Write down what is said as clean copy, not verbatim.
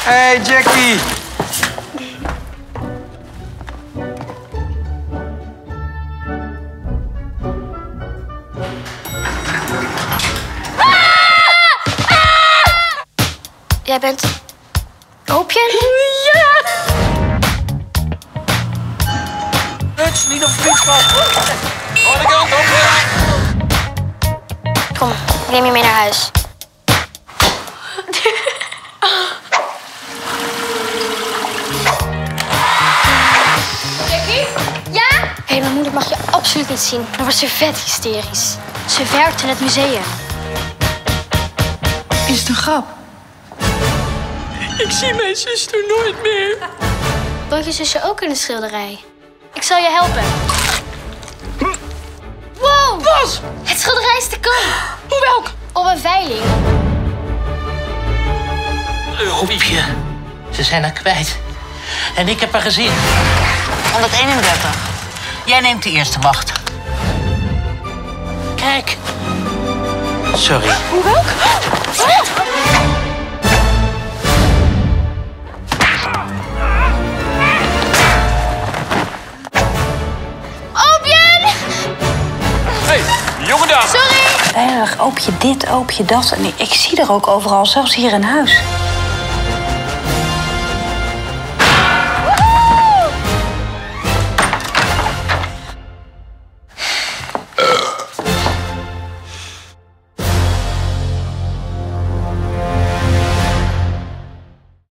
Hey, Jackie. Jij bent... Oopje? Ja! Huts, niet op fietspad. Oh, de kant op. Kom, ik neem je mee naar huis. Jackie? Ja? Hé, mijn moeder mag je absoluut niet zien. Dan wordt ze vet hysterisch. Ze werkt in het museum. Is het een grap? Ik zie mijn zuster nooit meer. Woont je zusje ook in de schilderij? Ik zal je helpen. Wow! Bas! Het schilderij is te koop. Hoe welk? Op een veiling. Oepje, ze zijn haar kwijt. En ik heb haar gezien. 131. Jij neemt de eerste wacht. Kijk. Sorry. Hoe welk? Oopje! Hey, die jongen daar. Sorry! Erg, oop je dit, oop je dat. En ik zie er ook overal, zelfs hier in huis.